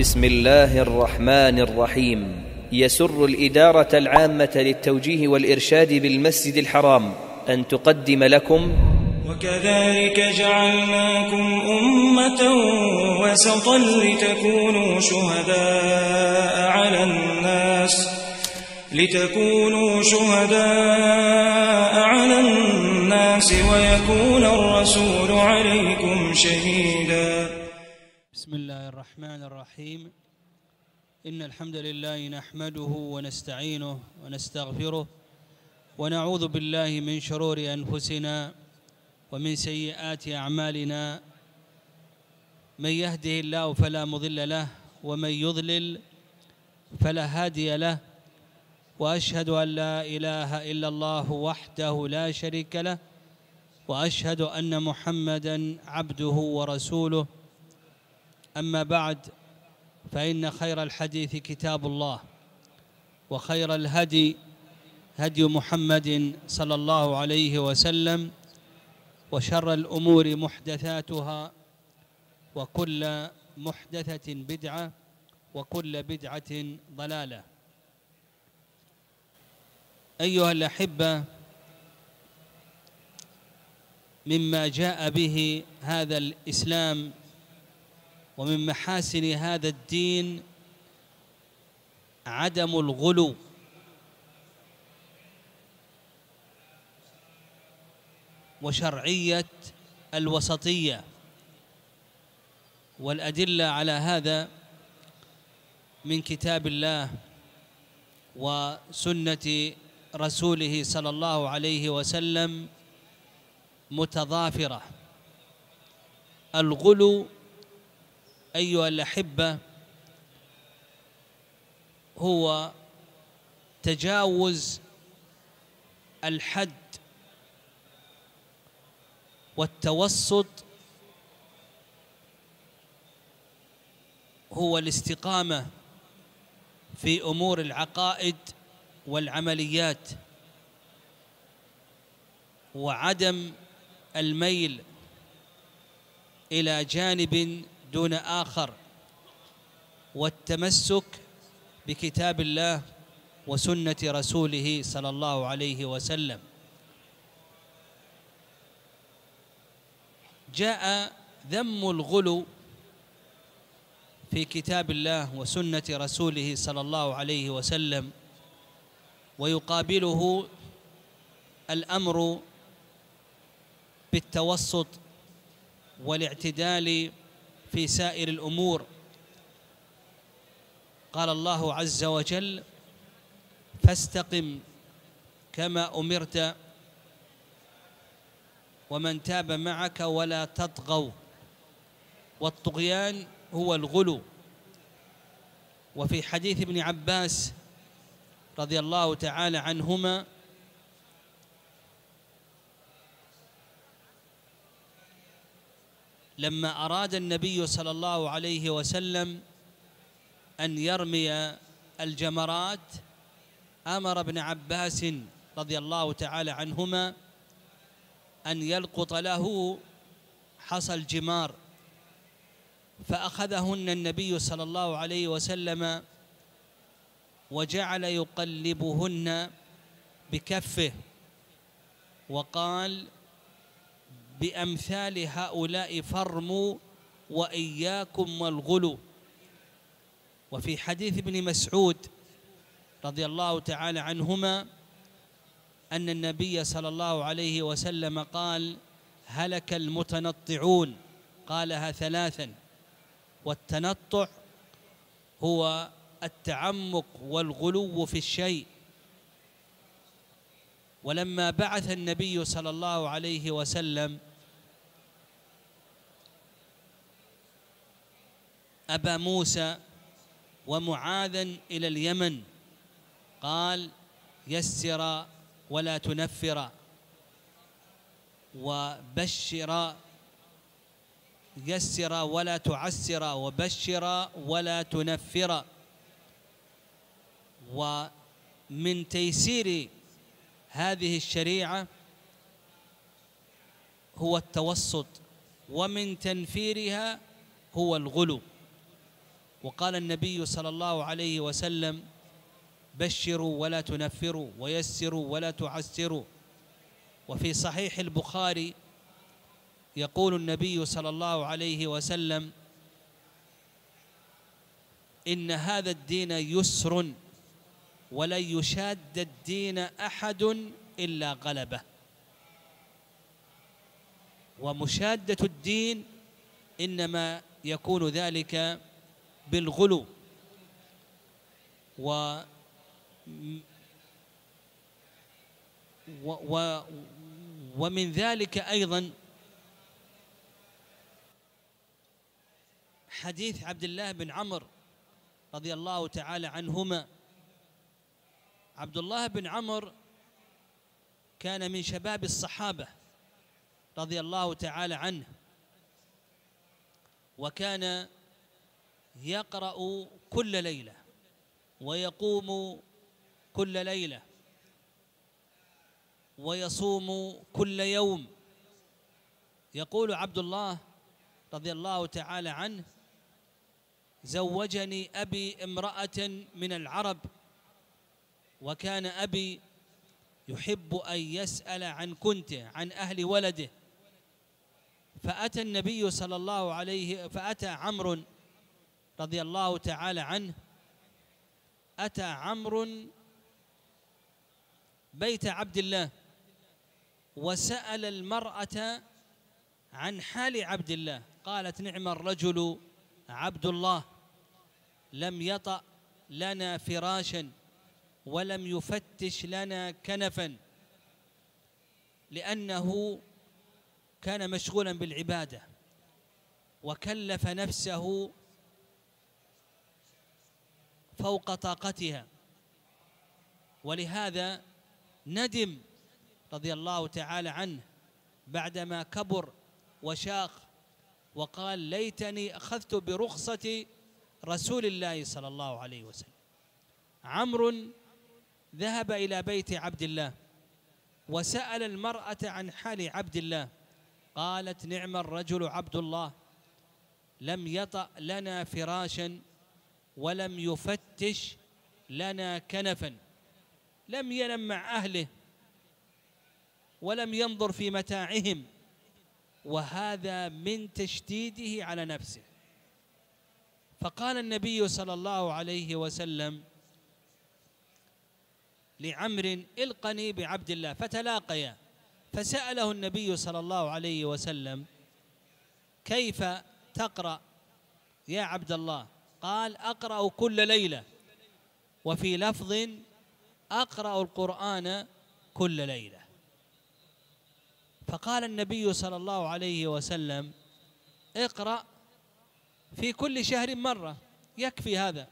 بسم الله الرحمن الرحيم. يسر الإدارة العامة للتوجيه والإرشاد بالمسجد الحرام أن تقدم لكم وكذلك جعلناكم أمة وسطا لتكونوا شهداء على الناس ويكون الرسول عليكم شهيدا. بسم الله الرحمن الرحيم. إن الحمد لله نحمده ونستعينه ونستغفره ونعوذ بالله من شرور أنفسنا ومن سيئات أعمالنا. من يهده الله فلا مضل له ومن يضلل فلا هادي له، وأشهد أن لا إله إلا الله وحده لا شريك له، وأشهد أن محمدًا عبده ورسوله. أما بعد، فإن خير الحديث كتاب الله، وخير الهدي هدي محمد صلى الله عليه وسلم، وشر الأمور محدثاتها، وكل محدثة بدعة، وكل بدعة ضلالة. أيها الأحبة، مما جاء به هذا الإسلام ومن محاسن هذا الدين عدم الغلو، وشرعية الوسطية، والأدلة على هذا من كتاب الله وسنة رسوله صلى الله عليه وسلم متضافرة. الغلو أيها الأحبة هو تجاوز الحد، والتوسط هو الاستقامة في أمور العقائد والعمليات، وعدم الميل إلى جانب دون آخر، والتمسك بكتاب الله وسنة رسوله صلى الله عليه وسلم. جاء ذم الغلو في كتاب الله وسنة رسوله صلى الله عليه وسلم، ويقابله الأمر بالتوسط والاعتدال في سائر الأمور. قال الله عز وجل: فاستقم كما أمرت ومن تاب معك ولا تطغوا. والطغيان هو الغلو. وفي حديث ابن عباس رضي الله تعالى عنهما لما أراد النبي صلى الله عليه وسلم أن يرمي الجمرات، أمر ابن عباس رضي الله تعالى عنهما أن يلقط له حصى الجمار، فأخذهن النبي صلى الله عليه وسلم وجعل يقلبهن بكفه، وقال: بأمثال هؤلاء فارموا وإياكم والغلو. وفي حديث ابن مسعود رضي الله تعالى عنهما أن النبي صلى الله عليه وسلم قال: هلك المتنطعون، قالها ثلاثا. والتنطع هو التعمق والغلو في الشيء. ولما بعث النبي صلى الله عليه وسلم أبا موسى ومعاذا إلى اليمن، قال: يسر ولا تنفر، وبشر، يسر ولا تعسر، وبشر ولا تنفر. ومن تيسير هذه الشريعة هو التوسط، ومن تنفيرها هو الغلو. وقال النبي صلى الله عليه وسلم: بشروا ولا تنفروا ويسروا ولا تعسروا. وفي صحيح البخاري يقول النبي صلى الله عليه وسلم: إن هذا الدين يسر ولن يشاد الدين أحد إلا غلبه. ومشادة الدين إنما يكون ذلك بالغلو. ومن ذلك أيضا حديث عبد الله بن عمرو رضي الله تعالى عنهما. عبد الله بن عمرو كان من شباب الصحابة رضي الله تعالى عنه، وكان يقرأ كل ليلة ويقوم كل ليلة ويصوم كل يوم. يقول عبد الله رضي الله تعالى عنه: زوجني أبي امرأة من العرب، وكان أبي يحب أن يسأل عن كنته عن أهل ولده، فأتى النبي صلى الله عليه فأتى عمرو رضي الله تعالى عنه، أتى عمرو بيت عبد الله وسأل المرأة عن حال عبد الله، قالت: نعم الرجل عبد الله، لم يطأ لنا فراشا ولم يفتش لنا كنفا، لأنه كان مشغولا بالعبادة وكلف نفسه فوق طاقتها، ولهذا ندم رضي الله تعالى عنه بعدما كبر وشاخ وقال: ليتني أخذت برخصة رسول الله صلى الله عليه وسلم. عمرو ذهب إلى بيت عبد الله وسأل المرأة عن حال عبد الله، قالت: نعم الرجل عبد الله، لم يطأ لنا فراشا ولم يفتش لنا كنفا، لم ينم مع أهله ولم ينظر في متاعهم، وهذا من تشديده على نفسه. فقال النبي صلى الله عليه وسلم لعمرو: القني بعبد الله، فتلاقيا. فسأله النبي صلى الله عليه وسلم: كيف تقرأ يا عبد الله؟ قال: أقرأ كل ليلة، وفي لفظ: أقرأ القرآن كل ليلة. فقال النبي صلى الله عليه وسلم: اقرأ في كل شهر مرة، يكفي هذا،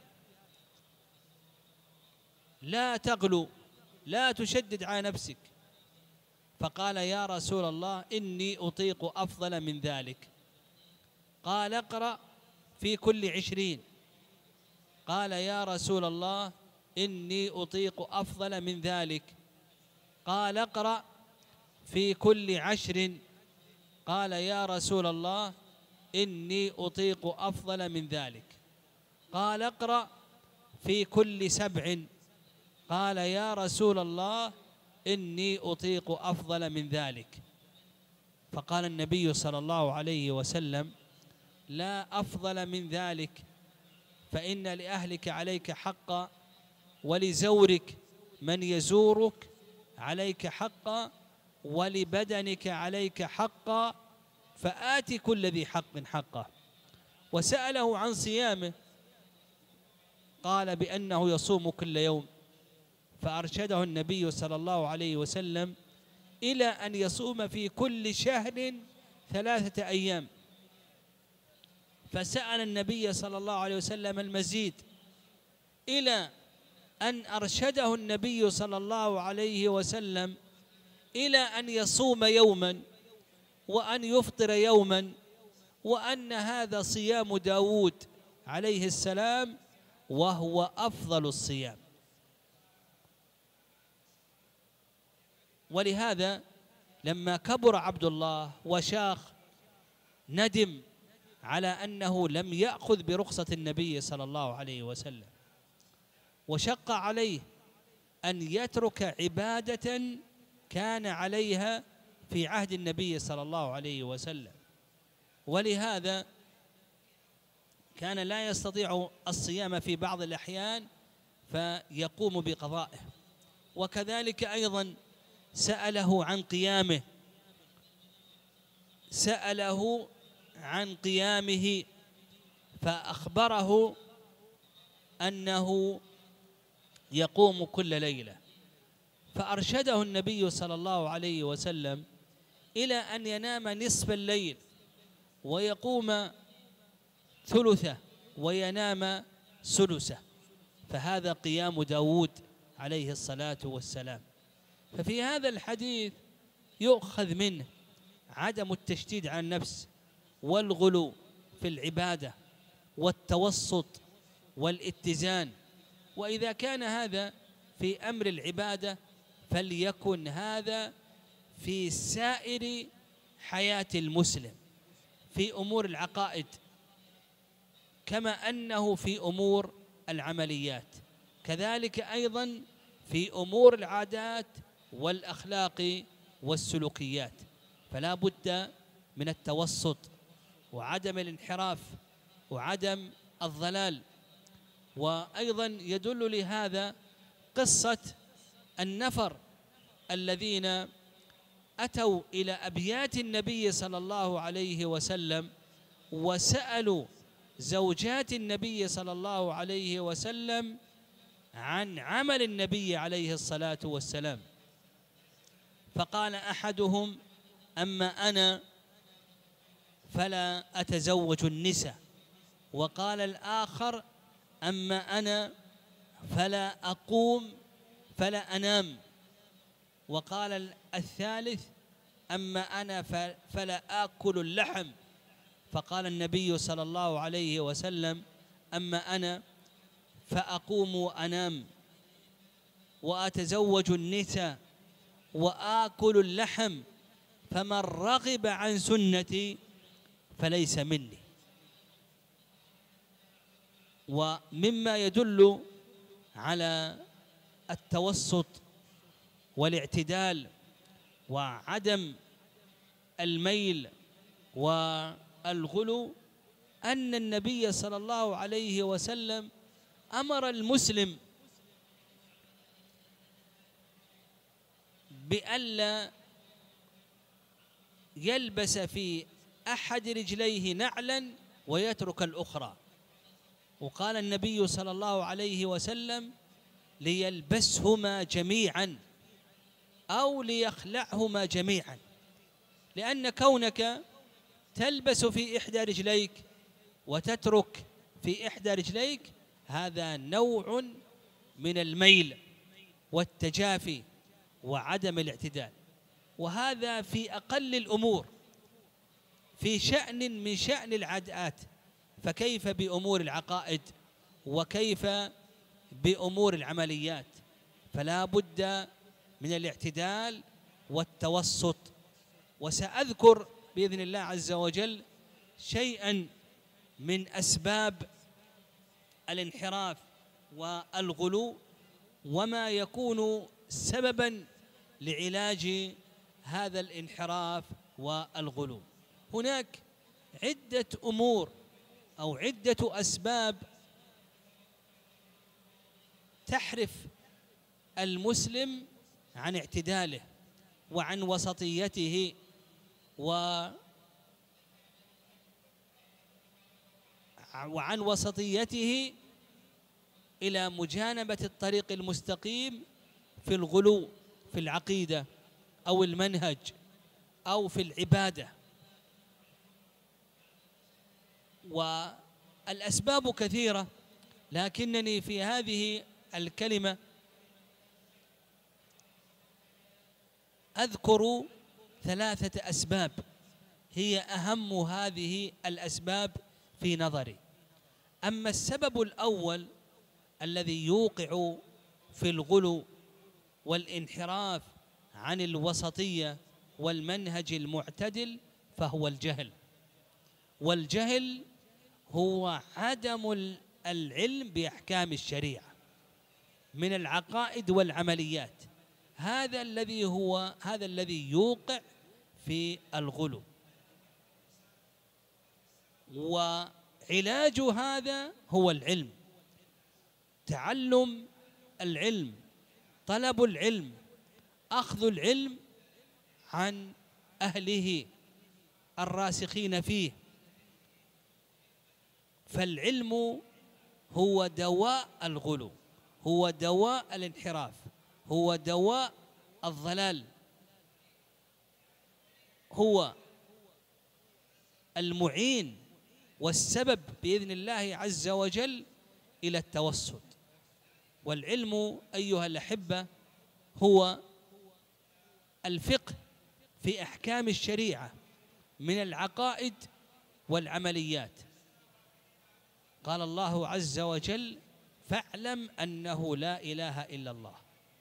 لا تغلو، لا تشدد على نفسك. فقال: يا رسول الله إني أطيق أفضل من ذلك. قال: اقرأ في كل 20. قال: يا رسول الله إني أطيق أفضل من ذلك. قال: اقرأ في كل 10. قال: يا رسول الله إني أطيق أفضل من ذلك. قال: اقرأ في كل 7. قال: يا رسول الله إني أطيق أفضل من ذلك. فقال النبي صلى الله عليه وسلم: لا أفضل من ذلك، فإن لأهلك عليك حقا، ولزورك من يزورك عليك حقا، ولبدنك عليك حقا، فآت كل ذي حق حقه. وسأله عن صيامه، قال بأنه يصوم كل يوم، فأرشده النبي صلى الله عليه وسلم إلى أن يصوم في كل شهر 3 أيام. فسأل النبي صلى الله عليه وسلم المزيد، إلى أن أرشده النبي صلى الله عليه وسلم إلى أن يصوم يوما وأن يفطر يوما، وأن هذا صيام داود عليه السلام وهو أفضل الصيام. ولهذا لما كبر عبد الله وشاخ ندم على أنه لم يأخذ برخصة النبي صلى الله عليه وسلم، وشق عليه أن يترك عبادة كان عليها في عهد النبي صلى الله عليه وسلم، ولهذا كان لا يستطيع الصيام في بعض الأحيان فيقوم بقضائه. وكذلك أيضا سأله عن قيامه فأخبره أنه يقوم كل ليلة، فأرشده النبي صلى الله عليه وسلم إلى أن ينام نصف الليل ويقوم ثلثه وينام سدسه، فهذا قيام داود عليه الصلاة والسلام. ففي هذا الحديث يؤخذ منه عدم التشديد على النفس والغلو في العبادة والتوسط والاتزان، وإذا كان هذا في أمر العبادة فليكن هذا في سائر حياة المسلم، في أمور العقائد كما أنه في أمور العمليات، كذلك أيضا في أمور العادات والأخلاق والسلوكيات. فلا بد من التوسط وعدم الانحراف وعدم الضلال. وأيضا يدل لهذا قصة النفر الذين أتوا إلى أبيات النبي صلى الله عليه وسلم وسألوا زوجات النبي صلى الله عليه وسلم عن عمل النبي عليه الصلاة والسلام، فقال أحدهم: أما أنا فلا أتزوج النساء، وقال الآخر: أما أنا فلا أقوم فلا أنام، وقال الثالث: أما أنا فلا آكل اللحم. فقال النبي صلى الله عليه وسلم: أما أنا فأقوم وأنام وأتزوج النساء وآكل اللحم، فمن رغب عن سنتي فليس مني. ومما يدل على التوسط والاعتدال وعدم الميل والغلو أن النبي صلى الله عليه وسلم أمر المسلم بألا يلبس في أحد رجليه نعلا ويترك الأخرى، وقال النبي صلى الله عليه وسلم: ليلبسهما جميعا أو ليخلعهما جميعا، لأن كونك تلبس في إحدى رجليك وتترك في إحدى رجليك هذا نوع من الميل والتجافي وعدم الاعتدال، وهذا في أقل الأمور، في شأن من شأن العادات، فكيف بأمور العقائد وكيف بأمور العمليات؟ فلا بد من الاعتدال والتوسط. وسأذكر بإذن الله عز وجل شيئا من أسباب الانحراف والغلو وما يكون سببا لعلاج هذا الانحراف والغلو. هناك عدة أمور أو عدة أسباب تحرف المسلم عن اعتداله وعن وسطيته وعن وسطيته إلى مجانبة الطريق المستقيم في الغلو في العقيدة أو المنهج أو في العبادة. والأسباب كثيرة، لكنني في هذه الكلمة أذكر 3 أسباب هي أهم هذه الأسباب في نظري. أما السبب الأول الذي يوقع في الغلو والانحراف عن الوسطية والمنهج المعتدل فهو الجهل. والجهل هو عدم العلم بأحكام الشريعة من العقائد والعمليات. هذا الذي يوقع في الغلو. وعلاج هذا هو العلم، تعلم العلم، طلب العلم، أخذ العلم عن أهله الراسخين فيه. فالعلم هو دواء الغلو، هو دواء الانحراف، هو دواء الضلال، هو المعين والسبب بإذن الله عز وجل إلى التوسط. والعلم أيها الأحبة هو الفقه في أحكام الشريعة من العقائد والعمليات. قال الله عز وجل: فاعلم أنه لا إله إلا الله.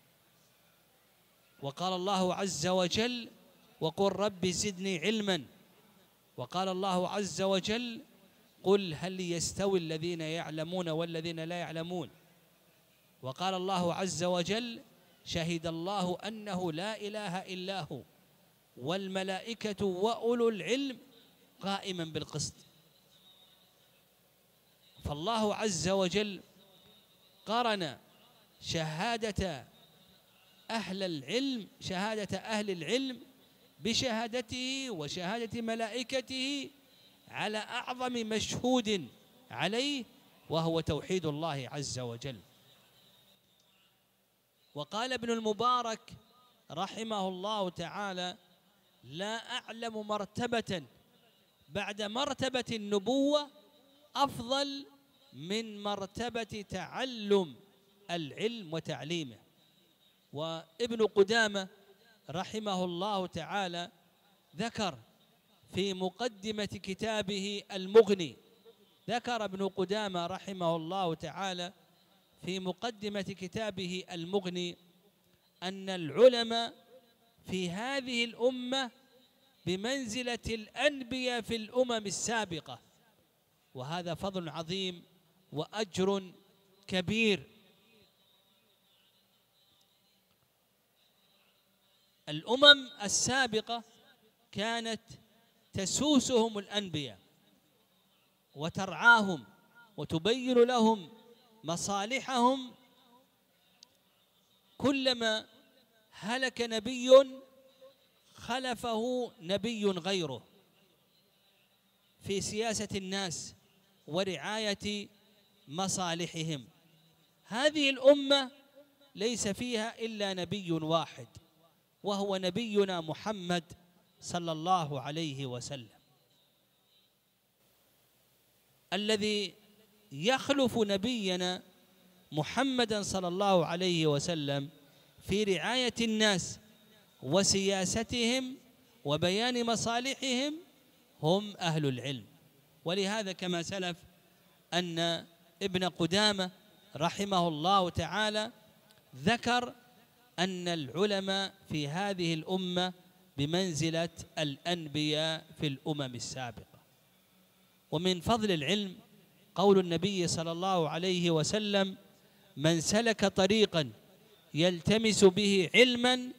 وقال الله عز وجل: وقل رب زدني علما. وقال الله عز وجل: قل هل يستوي الذين يعلمون والذين لا يعلمون. وقال الله عز وجل: شهد الله أنه لا إله إلا هو والملائكة وأولو العلم قائما بالقسط. فالله عز وجل قرن شهادة أهل العلم بشهادته وشهادة ملائكته على أعظم مشهود عليه، وهو توحيد الله عز وجل. وقال ابن المبارك رحمه الله تعالى: لا أعلم مرتبة بعد مرتبة النبوة أفضل من مرتبة تعلم العلم وتعليمه. وابن قدامة رحمه الله تعالى ذكر في مقدمة كتابه المغني، ذكر ابن قدامة رحمه الله تعالى في مقدمة كتابه المغني أن العلماء في هذه الأمة بمنزلة الأنبياء في الأمم السابقة، وهذا فضل عظيم وأجر كبير. الأمم السابقة كانت تسوسهم الأنبياء وترعاهم وتبين لهم مصالحهم. كلما هلك نبي خلفه نبي غيره في سياسة الناس ورعاية مصالحهم. هذه الأمة ليس فيها إلا نبي واحد، وهو نبينا محمد صلى الله عليه وسلم، الذي يخلف نبينا محمدا صلى الله عليه وسلم في رعاية الناس وسياستهم وبيان مصالحهم هم أهل العلم. ولهذا كما سلف أن ابن قدامة رحمه الله تعالى ذكر أن العلماء في هذه الأمة بمنزلة الأنبياء في الأمم السابقة. ومن فضل العلم قول النبي صلى الله عليه وسلم: من سلك طريقا يلتمس به علما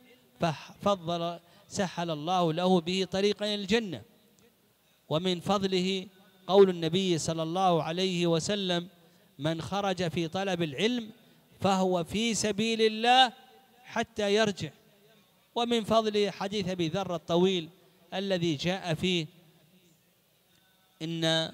سهل الله له به طريقا إلى الجنة. ومن فضله قول النبي صلى الله عليه وسلم: من خرج في طلب العلم فهو في سبيل الله حتى يرجع. ومن فضله حديث أبي ذر الطويل الذي جاء فيه إن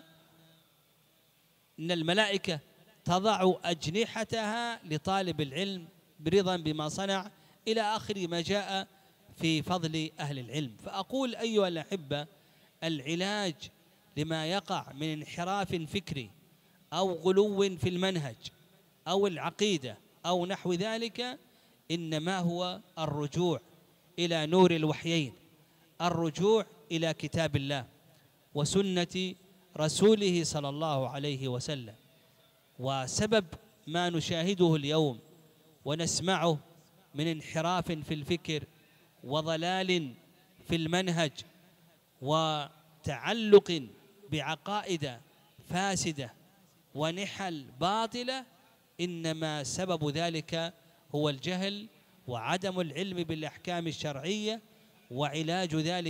الملائكة تضع أجنحتها لطالب العلم برضا بما صنع، إلى آخر ما جاء في فضل أهل العلم. فأقول أيها الأحبة: العلاج لما يقع من انحراف فكري أو غلو في المنهج أو العقيدة أو نحو ذلك إنما هو الرجوع إلى نور الوحيين، الرجوع إلى كتاب الله وسنة رسوله صلى الله عليه وسلم. وسبب ما نشاهده اليوم ونسمعه من انحراف في الفكر وضلال في المنهج وتعلق بعقائد فاسدة ونحل باطلة، إنما سبب ذلك هو الجهل وعدم العلم بالأحكام الشرعية، وعلاج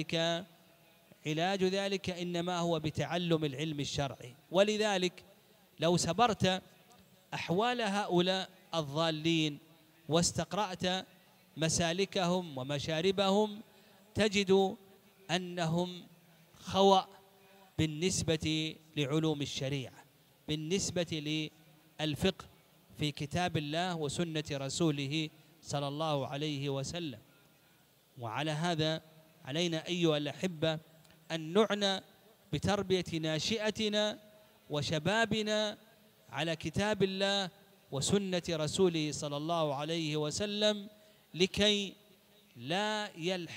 ذلك إنما هو بتعلم العلم الشرعي. ولذلك لو سبرت أحوال هؤلاء الضالين واستقرأت مسالكهم ومشاربهم تجد أنهم خواء بالنسبة لعلوم الشريعة، بالنسبة للفقه في كتاب الله وسنة رسوله صلى الله عليه وسلم. وعلى هذا علينا أيها الأحبة أن نعنى بتربية ناشئتنا وشبابنا على كتاب الله وسنة رسوله صلى الله عليه وسلم، لكي لا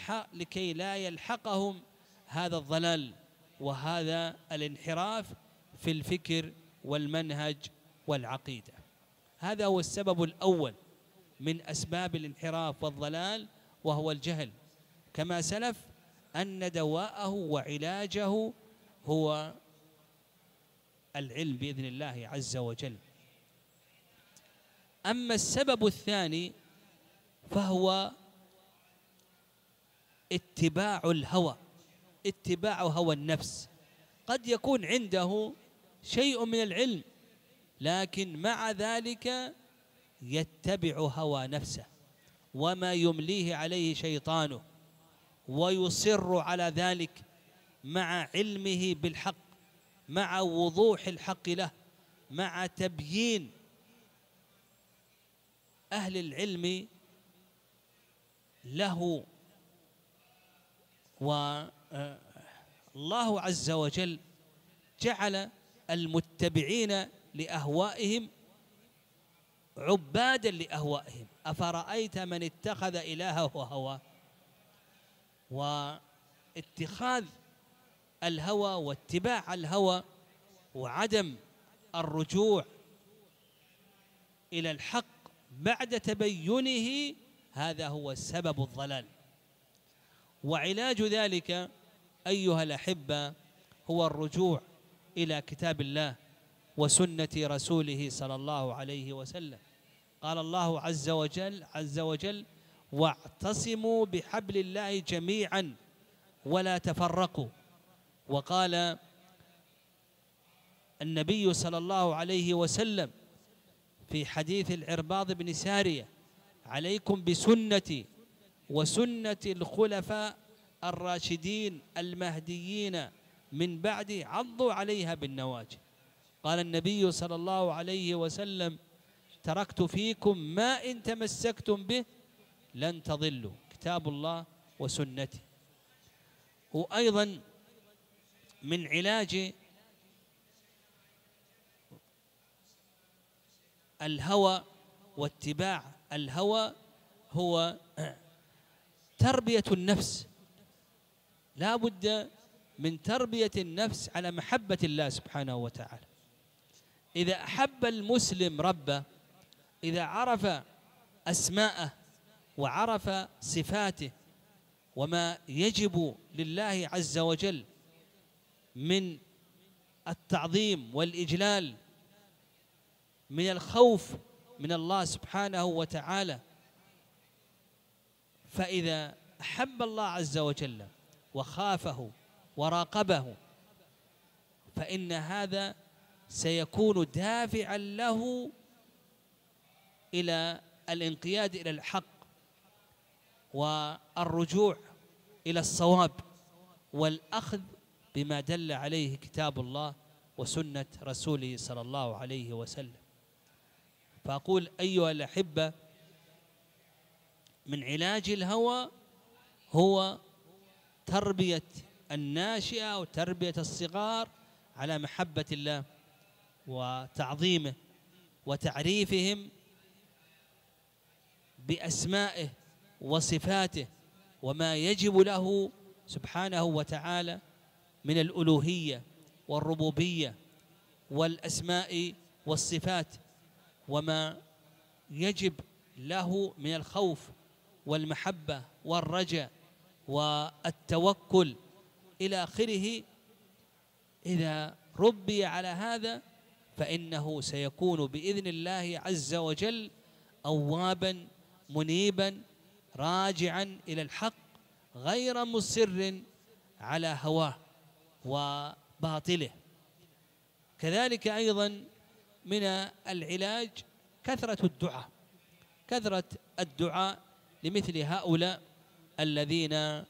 يلحقهم هذا الضلال وهذا الانحراف في الفكر والمنهج والعقيدة. هذا هو السبب الأول من أسباب الانحراف والضلال، وهو الجهل، كما سلف أن دواءه وعلاجه هو العلم بإذن الله عز وجل. أما السبب الثاني فهو اتباع الهوى، اتباع هوى النفس. قد يكون عنده شيء من العلم، لكن مع ذلك يتبع هوى نفسه وما يمليه عليه شيطانه، ويصر على ذلك مع علمه بالحق، مع وضوح الحق له، مع تبيين أهل العلم له. والله عز وجل جعل المتبعين لأهوائهم عبادا لأهوائهم. أفرأيت من اتخذ إلهه هواه؟ واتخاذ الهوى واتباع الهوى وعدم الرجوع إلى الحق بعد تبينه، هذا هو سبب الضلال. وعلاج ذلك أيها الأحبة هو الرجوع إلى كتاب الله وسنة رسوله صلى الله عليه وسلم. قال الله عز وجل واعتصموا بحبل الله جميعا ولا تفرقوا. وقال النبي صلى الله عليه وسلم في حديث العرباض بن سارية: عليكم بسنتي وسنة الخلفاء الراشدين المهديين من بعدي عضوا عليها بالنواجذ. قال النبي صلى الله عليه وسلم: تركت فيكم ما إن تمسكتم به لن تضلوا، كتاب الله وسنتي. وأيضا من علاج الهوى واتباع الهوى هو تربية النفس. لا بد من تربية النفس على محبة الله سبحانه وتعالى. إذا أحب المسلم ربه، إذا عرف أسماءه وعرف صفاته وما يجب لله عز وجل من التعظيم والإجلال، من الخوف من الله سبحانه وتعالى، فإذا أحب الله عز وجل وخافه وراقبه فإن هذا سيكون دافعا له إلى الانقياد إلى الحق والرجوع إلى الصواب والأخذ بما دل عليه كتاب الله وسنة رسوله صلى الله عليه وسلم. فأقول أيها الأحبة، من علاج الهوى هو تربية الناشئة وتربية الصغار على محبة الله وتعظيمه وتعريفهم بأسمائه وصفاته وما يجب له سبحانه وتعالى من الألوهية والربوبية والأسماء والصفات، وما يجب له من الخوف والمحبة والرجاء والتوكل إلى آخره. إذا ربي على هذا فإنه سيكون بإذن الله عز وجل أوابا منيبا راجعا إلى الحق غير مصر على هواه وباطله. كذلك أيضا من العلاج كثرة الدعاء لمثل هؤلاء الذين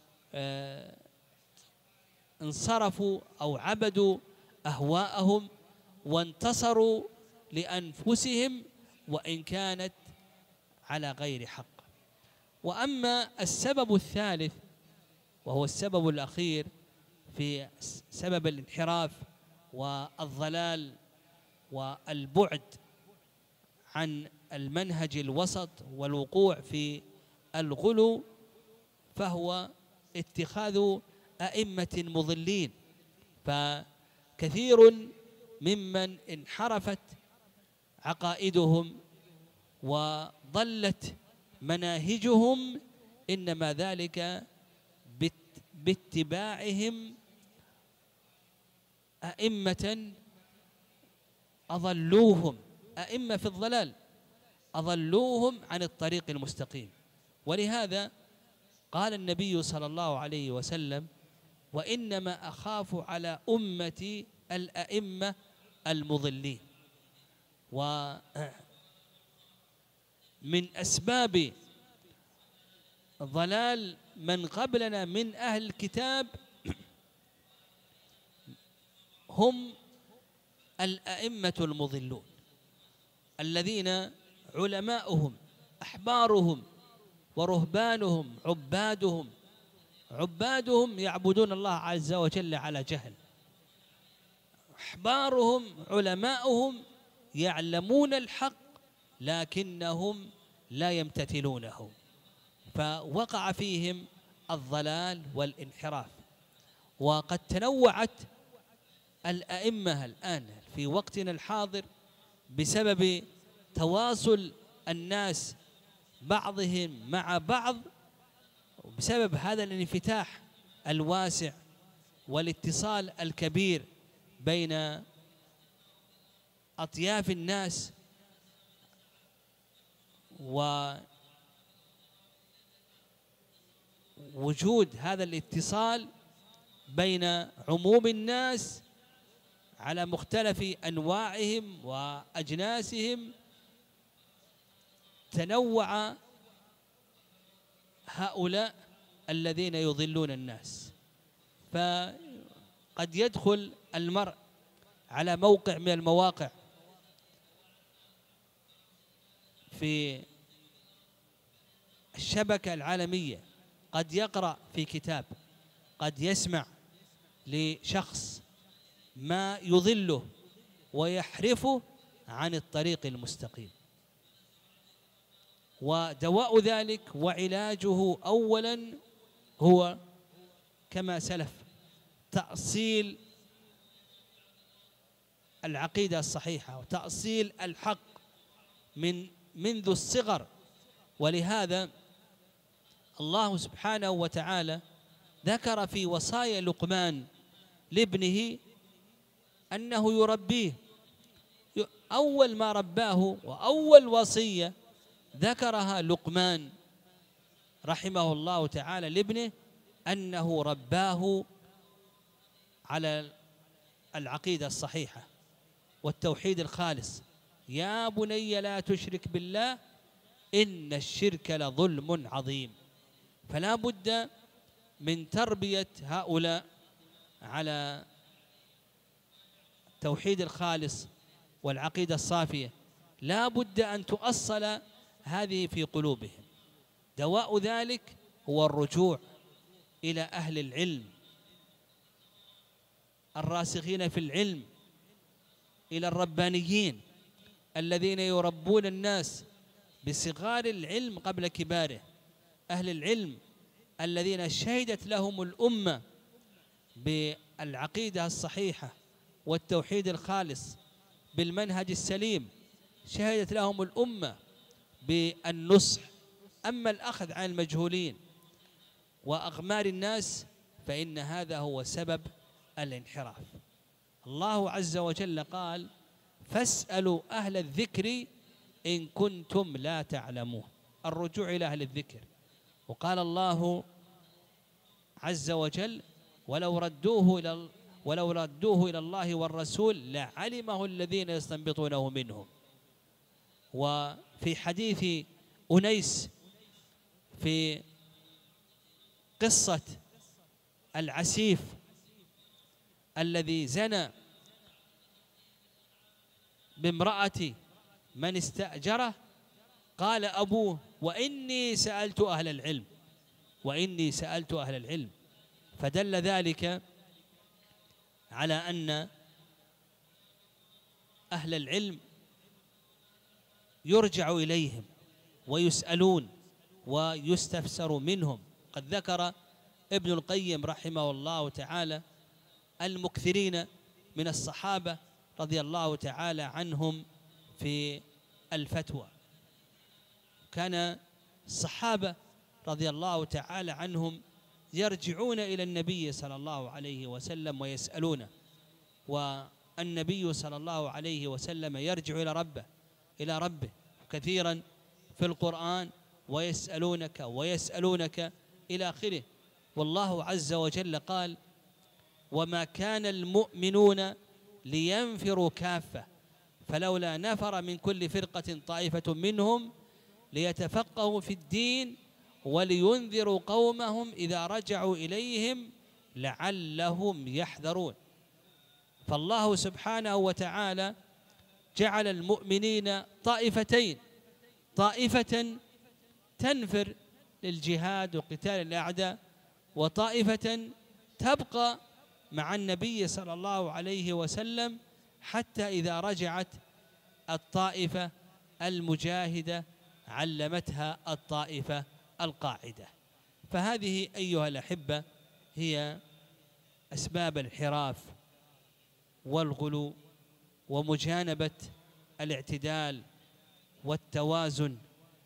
انصرفوا أو عبدوا أهواءهم وانتصروا لأنفسهم وإن كانت على غير حق. وأما السبب الثالث وهو السبب الأخير في سبب الانحراف والضلال والبعد عن المنهج الوسط والوقوع في الغلو، فهو اتخاذ أئمة مضلين. فكثير ممن انحرفت عقائدهم وضلت مناهجهم إنما ذلك باتباعهم أئمة أضلوهم، أئمة في الضلال أضلوهم عن الطريق المستقيم. ولهذا قال النبي صلى الله عليه وسلم: وإنما أخاف على أمتي الأئمة المضلين. ومن أسباب ضلال من قبلنا من أهل الكتاب هم الأئمة المضلون الذين علماؤهم أحبارهم ورهبانهم عبادهم يعبدون الله عز وجل على جهل، أحبارهم علماؤهم يعلمون الحق لكنهم لا يمتثلونه، فوقع فيهم الضلال والانحراف. وقد تنوعت الأئمة الآن في وقتنا الحاضر بسبب تواصل الناس بعضهم مع بعض، وبسبب هذا الانفتاح الواسع والاتصال الكبير بين أطياف الناس ووجود هذا الاتصال بين عموم الناس على مختلف أنواعهم وأجناسهم، تنوع هؤلاء الذين يضلون الناس. فقد يدخل المرء على موقع من المواقع في الشبكة العالمية، قد يقرأ في كتاب، قد يسمع لشخص ما يضله ويحرفه عن الطريق المستقيم. ودواء ذلك وعلاجه أولا هو كما سلف تأصيل العقيدة الصحيحة وتأصيل الحق منذ الصغر. ولهذا الله سبحانه وتعالى ذكر في وصايا لقمان لابنه أنه يربيه. أول ما رباه وأول وصية ذكرها لقمان رحمه الله تعالى لابنه أنه رباه على العقيدة الصحيحة والتوحيد الخالص: يا بني لا تشرك بالله إن الشرك لظلم عظيم. فلا بد من تربية هؤلاء على التوحيد الخالص والعقيدة الصافية، لا بد أن تؤصل هذه في قلوبهم. دواء ذلك هو الرجوع إلى أهل العلم الراسخين في العلم، إلى الربانيين الذين يربون الناس بصغار العلم قبل كباره، أهل العلم الذين شهدت لهم الأمة بالعقيدة الصحيحة والتوحيد الخالص بالمنهج السليم، شهدت لهم الأمة بالنصح. أما الأخذ عن المجهولين وأغمار الناس فإن هذا هو سبب الانحراف. الله عز وجل قال فاسألوا أهل الذكر إن كنتم لا تعلمون، الرجوع إلى أهل الذكر. وقال الله عز وجل ولو ردوه إلى الله والرسول لعلمه الذين يستنبطونه منهم. وفي حديث أنيس في قصة العسيف الذي زنى بامرأة من استأجره، قال أبوه وإني سألت أهل العلم، وإني سألت أهل العلم. فدل ذلك على أن أهل العلم يرجع إليهم ويسألون ويستفسر منهم. قد ذكر ابن القيم رحمه الله تعالى المكثرين من الصحابة رضي الله تعالى عنهم في الفتوى. كان الصحابة رضي الله تعالى عنهم يرجعون إلى النبي صلى الله عليه وسلم ويسألونه، والنبي صلى الله عليه وسلم يرجع إلى ربه كثيرا في القرآن ويسألونك إلى آخره. والله عز وجل قال وما كان المؤمنون لينفروا كافة فلولا نفر من كل فرقة طائفة منهم ليتفقهوا في الدين ولينذروا قومهم إذا رجعوا إليهم لعلهم يحذرون. فالله سبحانه وتعالى جعل المؤمنين طائفتين، طائفة تنفر للجهاد وقتال الأعداء، وطائفة تبقى مع النبي صلى الله عليه وسلم حتى إذا رجعت الطائفة المجاهدة علمتها الطائفة القاعدة. فهذه أيها الأحبة هي أسباب الانحراف والغلو ومجانبة الاعتدال والتوازن،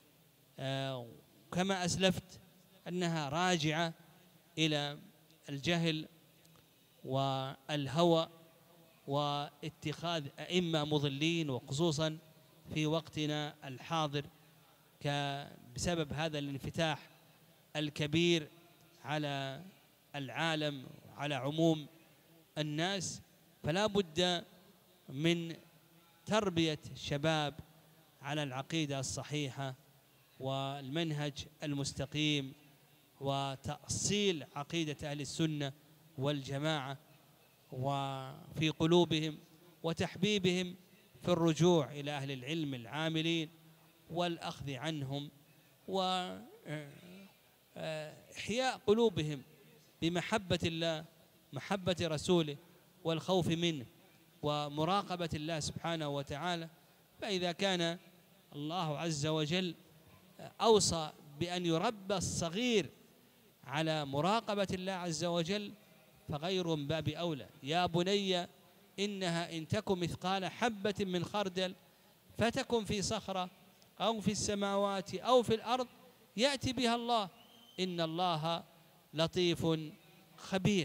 كما أسلفت أنها راجعة إلى الجهل والهوى واتخاذ أئمة مضلين، وخصوصا في وقتنا الحاضر بسبب هذا الانفتاح الكبير على العالم وعلى عموم الناس. فلا بد من تربية الشباب على العقيدة الصحيحة والمنهج المستقيم وتأصيل عقيدة أهل السنة والجماعة وفي قلوبهم، وتحبيبهم في الرجوع إلى أهل العلم العاملين والأخذ عنهم، وإحياء قلوبهم بمحبة الله، محبة رسوله، والخوف منه، ومراقبة الله سبحانه وتعالى. فإذا كان الله عز وجل أوصى بأن يربى الصغير على مراقبة الله عز وجل فغير من باب أولى. يا بني إنها إن تك مثقال حبة من خردل فتكن في صخرة أو في السماوات أو في الأرض يأتي بها الله إن الله لطيف خبير.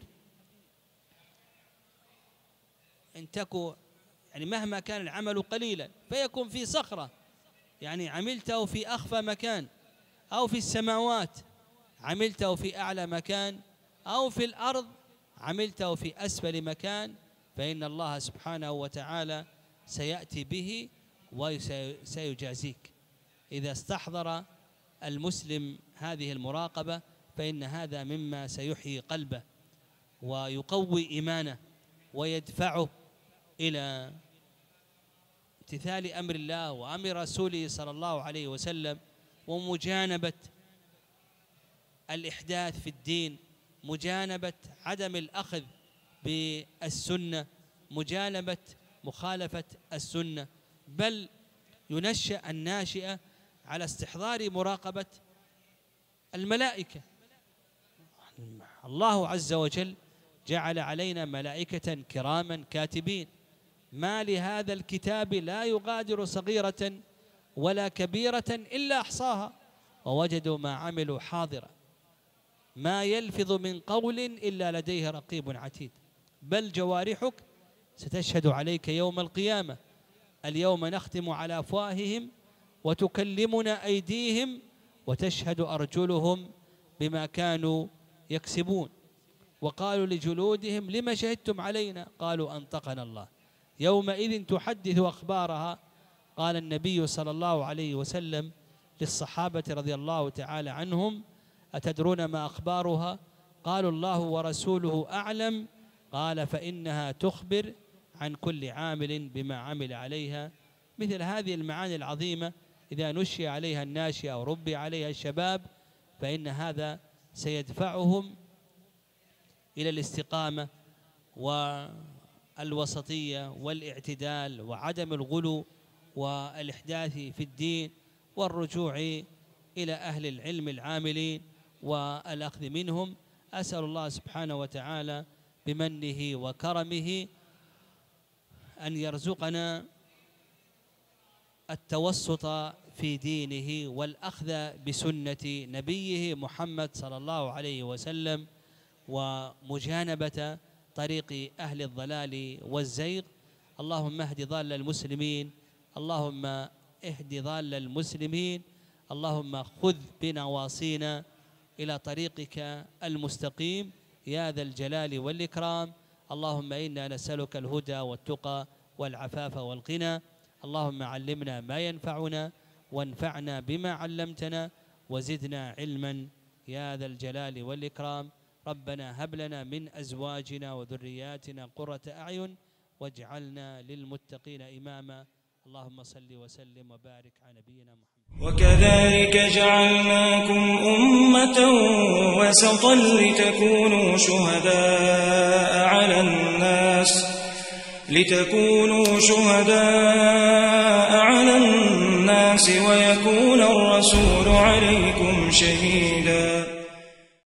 إن تكو يعني مهما كان العمل قليلا فيكون في صخرة، يعني عملته في أخفى مكان، أو في السماوات عملته في أعلى مكان، أو في الأرض عملته في أسفل مكان، فإن الله سبحانه وتعالى سيأتي به وسيجازيك. إذا استحضر المسلم هذه المراقبة فإن هذا مما سيحيي قلبه ويقوي إيمانه ويدفعه إلى امتثال أمر الله وأمر رسوله صلى الله عليه وسلم، ومجانبة الإحداث في الدين، مجانبة عدم الأخذ بالسنة، مجانبة مخالفة السنة، بل ينشأ الناشئة على استحضار مراقبة الملائكة. الله عز وجل جعل علينا ملائكة كراما كاتبين، ما لهذا الكتاب لا يغادر صغيرة ولا كبيرة إلا أحصاها ووجدوا ما عملوا حاضرا ما يلفظ من قول إلا لديه رقيب عتيد. بل جوارحك ستشهد عليك يوم القيامة. اليوم نختم على أفواههم وتكلمنا أيديهم وتشهد أرجلهم بما كانوا يكسبون. وقالوا لجلودهم لما شهدتم علينا؟ قالوا أنطقنا الله. يومئذ تحدث أخبارها. قال النبي صلى الله عليه وسلم للصحابة رضي الله تعالى عنهم: أتدرون ما أخبارها؟ قالوا الله ورسوله أعلم. قال: فإنها تخبر عن كل عامل بما عمل عليها. مثل هذه المعاني العظيمة إذا نشي عليها الناشئة أو ربي عليها الشباب فإن هذا سيدفعهم إلى الاستقامة والوسطية والاعتدال وعدم الغلو والإحداث في الدين والرجوع إلى أهل العلم العاملين والأخذ منهم. أسأل الله سبحانه وتعالى بمنه وكرمه أن يرزقنا التوسط في دينه والأخذ بسنة نبيه محمد صلى الله عليه وسلم ومجانبة طريق أهل الضلال والزيغ. اللهم اهد ضال المسلمين، اللهم اهد ضال المسلمين، اللهم خذ بنواصينا إلى طريقك المستقيم يا ذا الجلال والإكرام. اللهم إنا نسألك الهدى والتقى والعفاف والغنى. اللهم علمنا ما ينفعنا وانفعنا بما علمتنا وزدنا علما يا ذا الجلال والإكرام. ربنا هب لنا من أزواجنا وذرياتنا قرة أعين واجعلنا للمتقين إماما. اللهم صل وسلم وبارك على نبينا محمد. وكذلك جعلناكم أمة وسطا لتكونوا شهداء على الناس ويكون الرسول عليكم شهيدا